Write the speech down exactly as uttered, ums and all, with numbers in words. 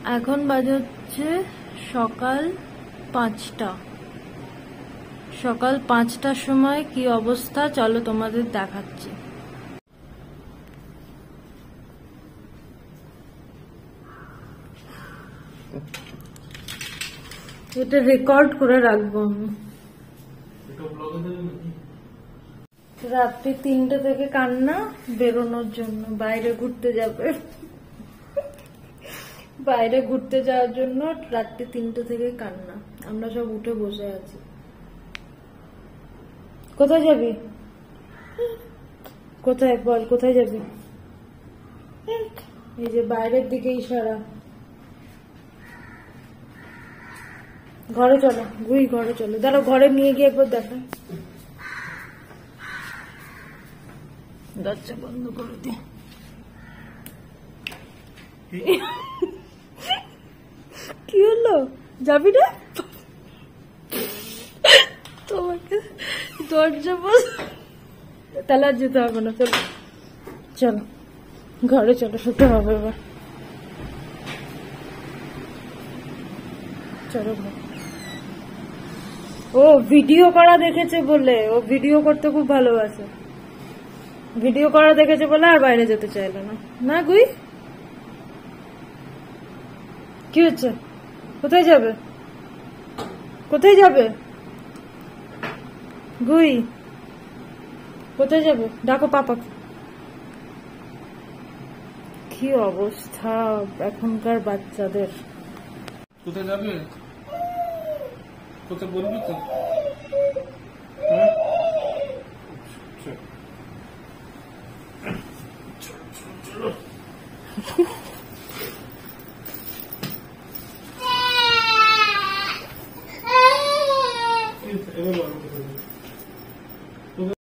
এখন বাজে হচ্ছে সকাল পাঁচটা। সকাল পাঁচটার সময় কি অবস্থা চলো তোমাদের দেখাচ্ছি। এটা রেকর্ড করে রাখবো আমি। রাত্রি তিনটে থেকে কান্না বেরোনোর জন্য, বাইরে ঘুরতে যাবে। বাইরে ঘুরতে যাওয়ার জন্য রাত্রি তিনটে থেকে কান্না। আমরা সব উঠে বসে আছি। কোথায় যাবি? কোথায় বল, কোথায় যাবি? এই যে বাইরের দিকে ইশারা। ঘরে চলো, গুই ঘরে চলো। দাঁড়া, ঘরে নিয়ে গিয়ে একবার দেখা। দরজা বন্ধ করে দি। কি হলো, যাবি না? তোমাকে দরজা বন্ধ, তাহলে আর যেতে হবে না। চলো চলো ঘরে চলো, শুতে হবে এবার। চলো। ও ভিডিও করা দেখেছে বলে, ও ভিডিও করতে খুব ভালোবাসে। ভিডিও করা দেখেছে বলে আর বাইরে যেতে চাইলো না। না গুই, কি হচ্ছে? কোথায় যাবে? কোথায় যাবে গুই? কোথায় যাবে? ডাকো পাপা। কি অবস্থা এখনকার বাচ্চাদের। কোথায় যাবে? কোথায় বলবি তো? এবার